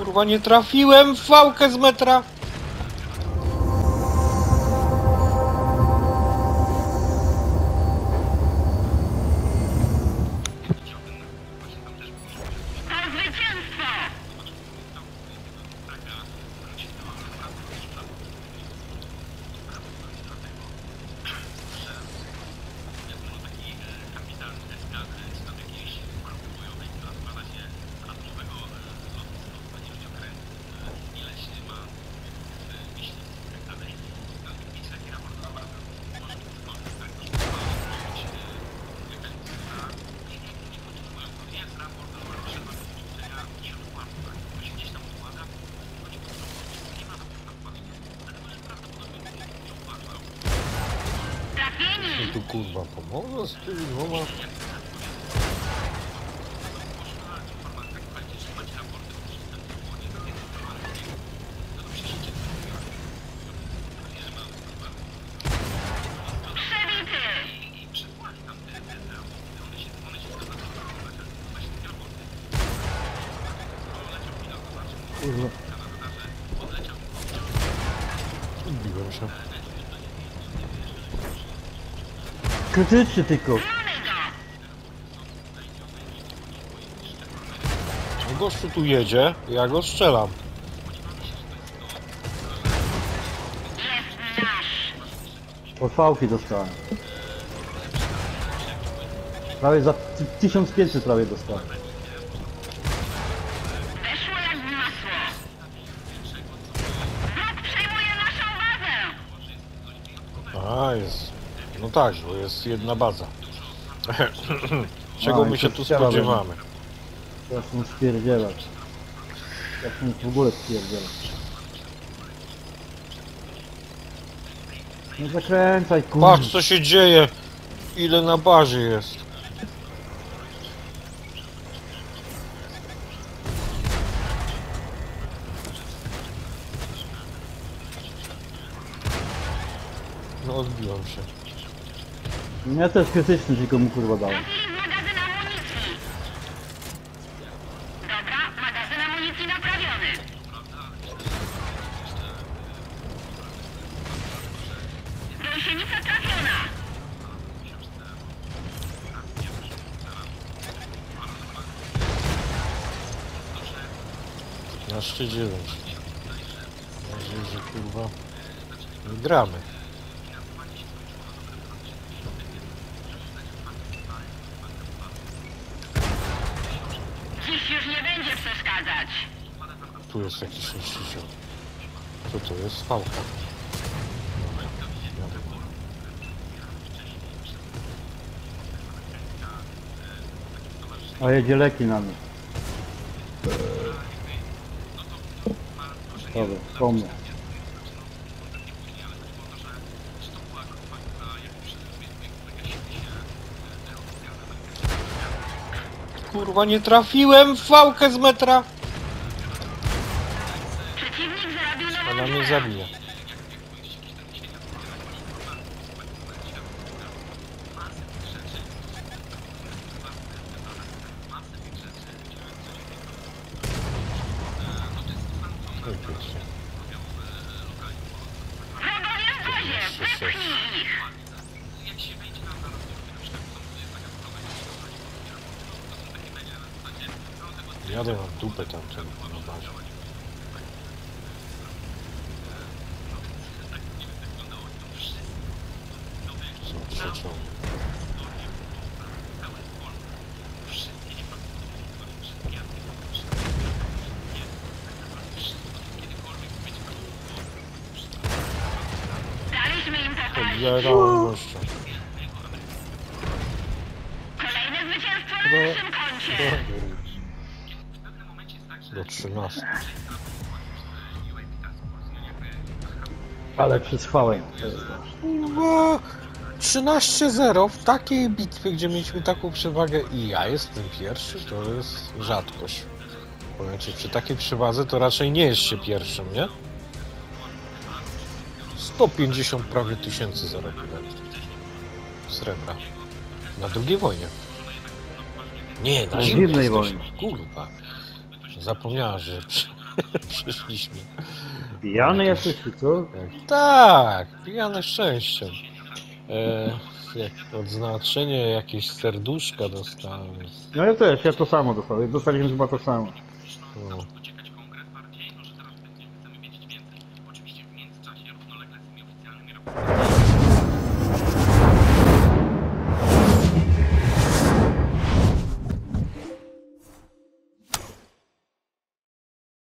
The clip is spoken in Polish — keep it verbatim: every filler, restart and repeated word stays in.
Kurwa, nie trafiłem w fałkę z metra. Tu kurwa pomoże z tymi dwoma. Kurwa. Odbiłem się. Krytycznie tylko. Gościu tu jedzie, ja go strzelam. Od fałki dostałem. Prawie za tysiąc pięćset prawie dostałem. Weszło jak w masło. Wróg przejmuje naszą bazę. A, jest. No tak, bo jest jedna baza. Czego A, my i się to tu strzela spodziewamy? Teraz mu spierdzielać. Jak mu w ogóle spierdzielać. Nie zakręcaj, kurwa. Patrz co się dzieje! Ile na bazie jest. No odbiłem się. Ja też krytyczny, tylko mu kurwa dałem. Trafili w magazyn amunicji. Dobra, magazyn amunicji naprawiony. Gąsienica trafiona. piętnaście dziewięć. Mam nadzieję, że kurwa nie gramy. Dziś już nie będzie przeszkadzać. Tu jest jakiś sześćdziesiąt. Co to jest? Fałka. A jedzie leki na mnie. Dobra, po mnie. Kurwa, nie trafiłem w fałkę z metra. Przeciwnik zarobił nową Ona mnie dziurę. zabije. Wrogowie w bazie, wepchnij ich. Jadę na dupę tamten na bazie. Są trzecią. Daliśmy im pokaź. Podbieram gościa. Kolejne zwycięstwo na naszym koncie. Do trzynastu. Ale przetrwałem. Kurwa! trzynaście zero w takiej bitwie, gdzie mieliśmy taką przewagę i ja jestem pierwszy, to jest rzadkość. Powiem ci, przy takiej przewadze to raczej nie jest się pierwszym, nie? sto pięćdziesiąt prawie tysięcy zarobiłem srebra. Na drugiej wojnie. Nie, na Na zimnej zimnej wojnie. wojnie. Kurwa. Zapomniałem, że przy, Przyszliśmy. Pijany jesteś, czy co? Jak, tak, pijany szczęściem. E, jak odznaczenie jakieś serduszka dostałem. No ja też, ja to samo dostałem. Dostaliśmy chyba to samo. No.